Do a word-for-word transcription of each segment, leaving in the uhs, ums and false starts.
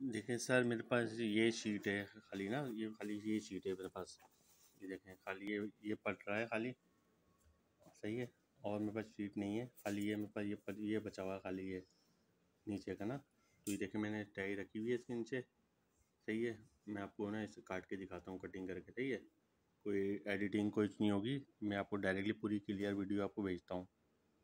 देखें सर, मेरे पास ये शीट है खाली ना, ये खाली ये शीट है मेरे पास। ये देखें खाली ये ये पट रहा है खाली, सही है। और मेरे पास शीट नहीं है, खाली ये मेरे पास ये पट, ये बचा हुआ खाली ये नीचे का ना। तो ये देखें मैंने टाई रखी हुई है इसके नीचे, सही है। मैं आपको ना इसे काट के दिखाता हूँ कटिंग करके, सही है। कोई एडिटिंग कुछ नहीं होगी, मैं आपको डायरेक्टली पूरी क्लियर वीडियो आपको भेजता हूँ।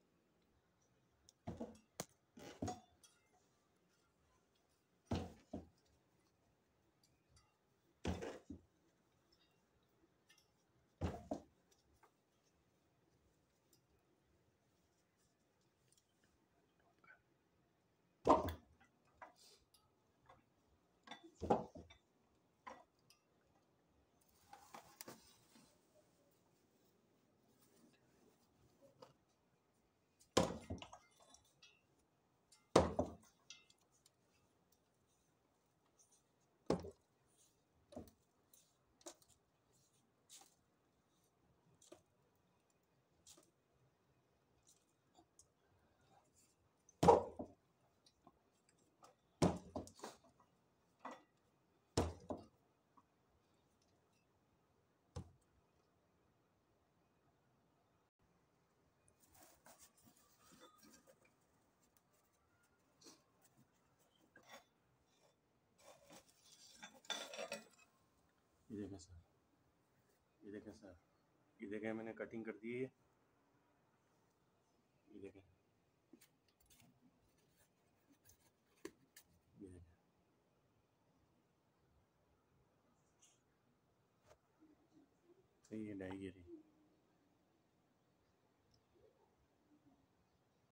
ये देखें सर, ये देखें सर, ये देखें मैंने कटिंग कर दी है। ये देखें, ये देखें, सही है, डाई गिरी।